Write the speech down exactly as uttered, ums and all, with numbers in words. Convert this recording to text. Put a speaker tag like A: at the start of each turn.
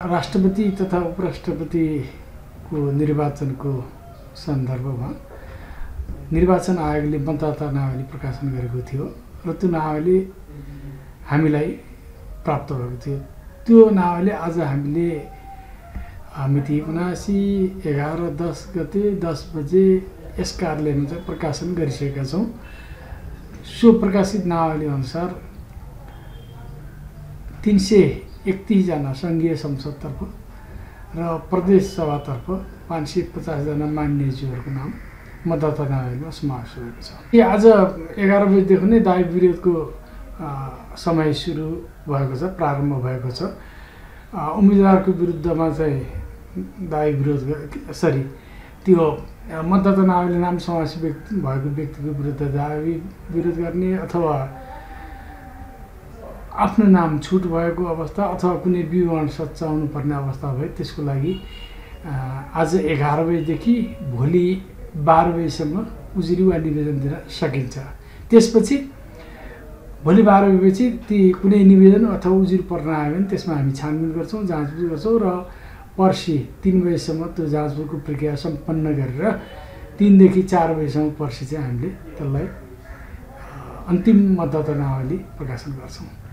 A: राष्ट्रपति तथा उपराष्ट्रपतिको निर्वाचनको सन्दर्भमा निर्वाचन आयोगले मतदाता नावली प्रकाशन गरेको थियो र त्यो नावली हामीलाई प्राप्त भएको थियो। त्यो नावली आज हामीले मिति उनासी एघार दस गते दस बजे यस कार्यालयमा चाहिँ प्रकाशन गरिसकेका छौँ। सो प्रकाशित नावली अनुसार तीन सय एकतिसजना सङ्घीय संसदतर्फ र प्रदेश सभातर्फ पाँच सय पचासजना मान्यज्यूहरूको नाम मतदाता नावलीमा समावेश भएको छ। यो आज एघार बजीदेखि नै दावी विरोधको समय सुरु भएको छ, प्रारम्भ भएको छ। उम्मेदवारको विरुद्धमा चाहिँ दावी विरोध सरी त्यो मतदाता नावली नाम समावेश व्यक्ति भएको व्यक्तिको विरुद्ध दावी विरोध गर्ने अथवा आफ्नो नाम छुट भएको अवस्था अथवा कुनै विवरण सच्याउनु पर्ने अवस्था भए त्यसको लागि आज एघार बजीदेखि भोलि बाह्र बजीसम्म उजुरी वा निवेदन दिन सकिन्छ। त्यसपछि भोलि बाह्र बजेपछि ती कुनै निवेदन अथवा उजुरी पर्न आयो भने त्यसमा हामी छानबिन गर्छौँ, जाँचबुझ गर्छौँ र पर्सि तीन बजीसम्म त्यो जाँचबुझको प्रक्रिया सम्पन्न गरेर तीनदेखि चार बजीसम्म पर्सि चाहिँ हामीले त्यसलाई अन्तिम मतदाता नावली प्रकाशन गर्छौँ।